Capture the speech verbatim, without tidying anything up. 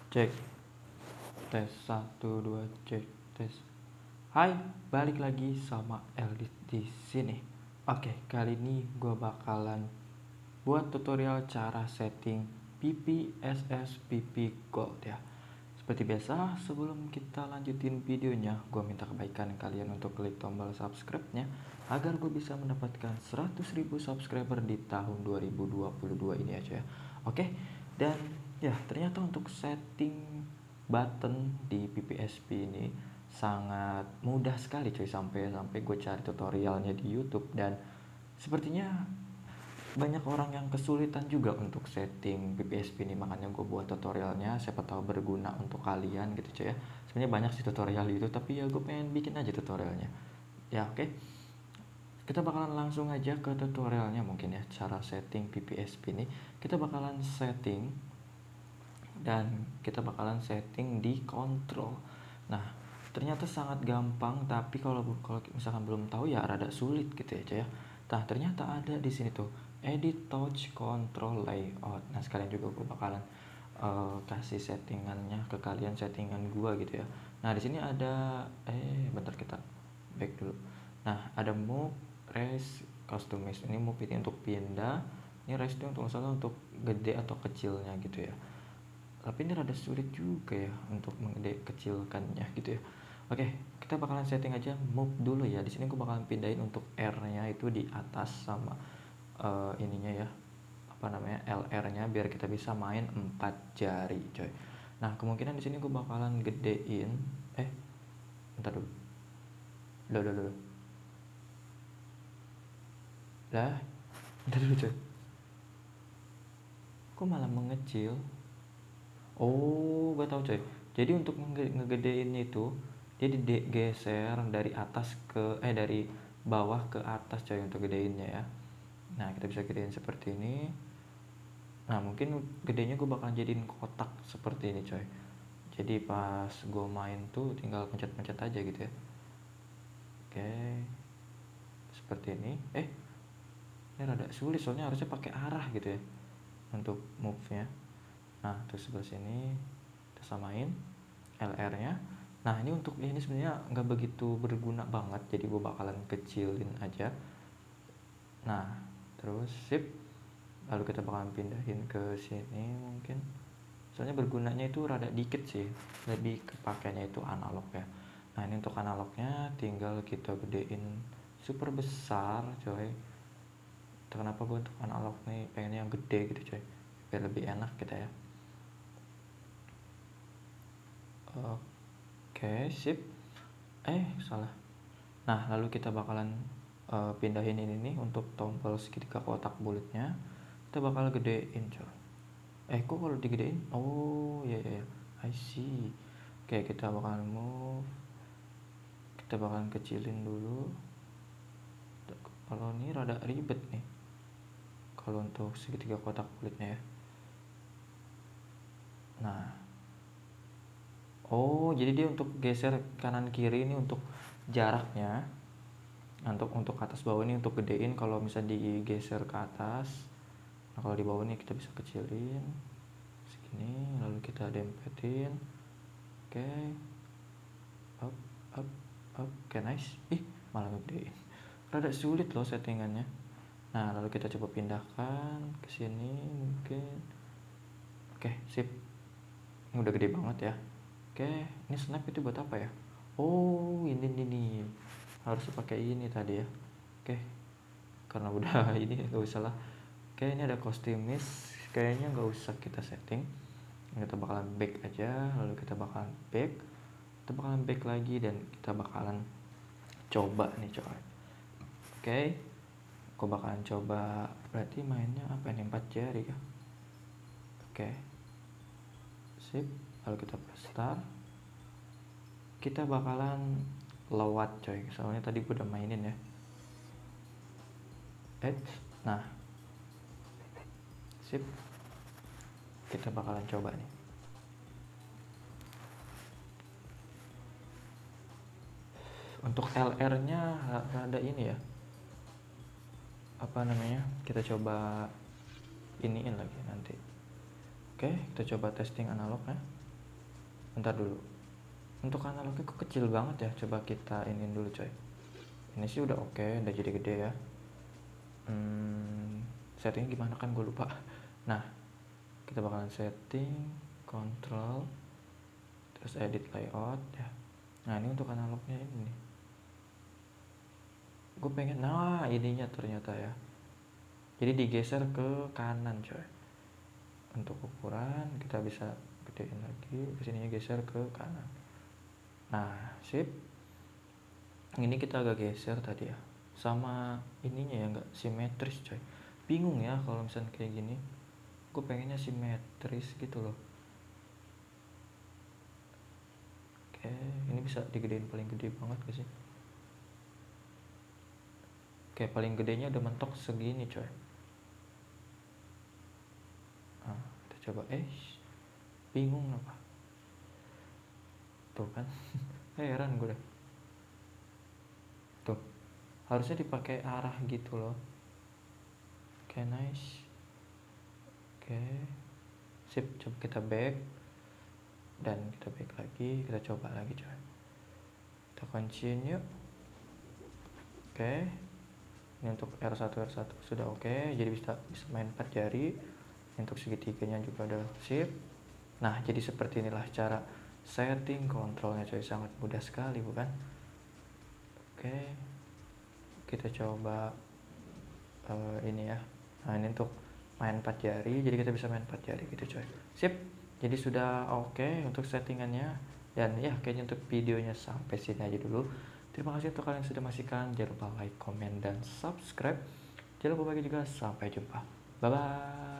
Cek, tes satu dua cek tes. Hai, balik lagi sama Eldit di sini. Oke, kali ini gue bakalan buat tutorial cara setting P P S S P P Gold ya. Seperti biasa, sebelum kita lanjutin videonya, gue minta kebaikan kalian untuk klik tombol subscribe-nya agar gue bisa mendapatkan seratus ribu subscriber di tahun dua ribu dua puluh dua ini aja ya. Oke, dan ya ternyata untuk setting button di P P S P ini sangat mudah sekali cuy, sampai sampai gue cari tutorialnya di YouTube dan sepertinya banyak orang yang kesulitan juga untuk setting P P S P ini, makanya gue buat tutorialnya, siapa tahu berguna untuk kalian gitu cuy ya. Sebenarnya banyak sih tutorial itu, tapi ya gue pengen bikin aja tutorialnya ya. Oke, kita bakalan langsung aja ke tutorialnya mungkin ya, cara setting P P S P ini. Kita bakalan setting dan kita bakalan setting di control. Nah, ternyata sangat gampang, tapi kalau kalau misalkan belum tahu ya rada sulit gitu ya. Nah, ternyata ada di sini tuh edit touch control layout. Nah, sekarang juga gue bakalan uh, kasih settingannya ke kalian, settingan gua gitu ya. Nah, di sini ada eh bentar kita back dulu. Nah, ada move, rest, customize. Ini move ini untuk pindah, ini rest untuk misalnya untuk gede atau kecilnya gitu ya. Tapi ini rada sulit juga ya untuk mengede kecilkannya gitu ya. Oke, kita bakalan setting aja move dulu ya. Di sini gue bakalan pindahin untuk R-nya itu di atas sama uh, ininya ya, apa namanya, L R-nya, biar kita bisa main empat jari coy. Nah, kemungkinan di sini gue bakalan gedein eh bentar dulu. Loh, loh, loh. Lah, bentar dulu coy. Kok malah mengecil? Oh, gue tahu coy. Jadi untuk ngegedein itu dia digeser dari atas ke eh dari bawah ke atas coy untuk gedeinnya ya. Nah, kita bisa gedein seperti ini. Nah, mungkin gedenya gue bakal jadiin kotak seperti ini coy. Jadi pas gue main tuh tinggal pencet-pencet aja gitu ya. Oke, seperti ini. Eh, ini rada sulit soalnya harusnya pakai arah gitu ya untuk move-nya. Nah, terus sebelah sini kita samain L R-nya. Nah, ini untuk ini sebenarnya nggak begitu berguna banget, jadi gue bakalan kecilin aja. Nah, terus sip. Lalu kita bakalan pindahin ke sini mungkin. Soalnya bergunanya itu rada dikit sih, lebih kepakainya itu analog ya. Nah, ini untuk analognya tinggal kita gedein super besar coy. Kenapa gue untuk analog nih pengennya yang gede gitu coy, biar lebih enak kita ya. Oke, sip. Eh, salah. Nah, lalu kita bakalan uh, pindahin ini nih untuk tombol segitiga kotak bulatnya. Kita bakal gedein coy. Eh, kok kalau digedein? Oh, ya ya ya. I see. Oke, kita bakalan move. Kita bakalan kecilin dulu. Kalau ini rada ribet nih kalau untuk segitiga kotak kulitnya ya. Nah, oh jadi dia untuk geser kanan kiri ini untuk jaraknya. Untuk untuk atas bawah ini untuk gedein kalau misalnya digeser ke atas. Nah, kalau di bawah ini kita bisa kecilin segini, lalu kita dempetin. Oke, okay. Up up up. Oke, okay, nice. Ih, malah gedein. Rada sulit loh settingannya. Nah, lalu kita coba pindahkan ke sini mungkin. Oke, sip. Ini udah gede banget ya. Oke, ini snap itu buat apa ya? Oh, ini nih nih. Harus pakai ini tadi ya. Oke. Karena udah ini enggak usah lah. Oke, ini ada customize. Kayaknya enggak usah kita setting. Kita bakalan back aja, lalu kita bakalan back. Kita bakalan back lagi dan kita bakalan coba nih coba. Oke. Aku bakalan coba, berarti mainnya apa nih, empat jari ya. Oke, sip. Lalu kita press start. Kita bakalan lewat coy, soalnya tadi gue udah mainin ya. Eh, nah, sip. Kita bakalan coba nih. Untuk L R-nya ada ini ya, apa namanya, kita coba iniin lagi nanti. Oke, kita coba testing analog ya. Bentar dulu, untuk analognya kok kecil banget ya, coba kita iniin dulu coy. Ini sih udah oke, okay, udah jadi gede ya. hmm, Settingnya gimana kan gue lupa. Nah, kita bakalan setting, control, terus edit layout ya. Nah ini untuk analognya ini nih, gue pengen, nah ininya ternyata ya, jadi digeser ke kanan coy. Untuk ukuran kita bisa gedein lagi, kesininya geser ke kanan. Nah sip, ini kita agak geser tadi ya, sama ininya ya nggak simetris coy. Bingung ya kalau misalnya kayak gini, gue pengennya simetris gitu loh. Oke, ini bisa digedein paling gede banget gak sih? Oke, paling gedenya udah mentok segini coy. Nah, kita coba, eh bingung apa tuh kan. Heran gue deh tuh, harusnya dipakai arah gitu loh. Oke, nice. Oke, sip, coba kita back dan kita back lagi, kita coba lagi coy, kita continue. Oke, ini untuk R satu R satu sudah oke, jadi bisa bisa main empat jari. Untuk segitiganya juga udah sip. Nah jadi seperti inilah cara setting kontrolnya coy, sangat mudah sekali bukan? Oke, kita coba uh, ini ya. Nah ini untuk main empat jari, jadi kita bisa main empat jari gitu coy. Sip, jadi sudah oke untuk settingannya. Dan ya kayaknya untuk videonya sampai sini aja dulu. Terima kasih untuk kalian yang sudah menyaksikan. Jangan lupa like, comment, dan subscribe. Jangan lupa bagi juga. Sampai jumpa, bye bye.